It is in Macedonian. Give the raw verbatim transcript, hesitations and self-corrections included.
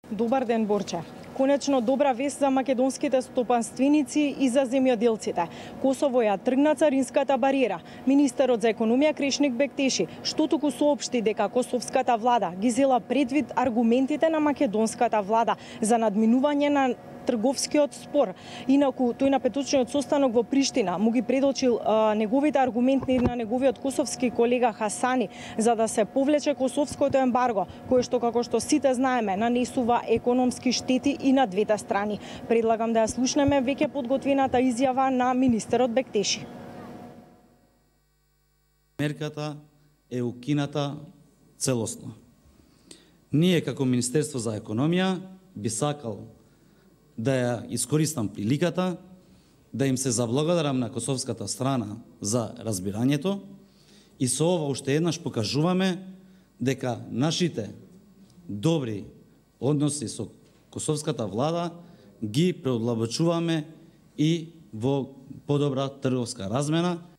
Добар ден, Борче. Конечно добра вест за македонските стопанственици и за земјоделците. Косово ја тргна царинската бариера. Министерот за економија Крешник Бектеши што туку соопшти дека косовската влада ги зела предвид аргументите на македонската влада за надминување на трговскиот спор. Инаку, тој на петочниот состанок во Приштина му ги предочил а, неговите аргументи на неговиот косовски колега Хасани за да се повлече косовското ембарго, кое што, како што сите знаеме, нанесува економски штети и на двете страни. Предлагам да ја слушнеме веќе подготвената изјава на министерот Бектеши. Мерката е укината целосно. Ние како Министерство за економија би сакал да ја искористам приликата да им се заблагодарам на косовската страна за разбирањето и со ова уште еднаш покажуваме дека нашите добри односи со косовската влада ги преодлабочуваме и во подобра трговска размена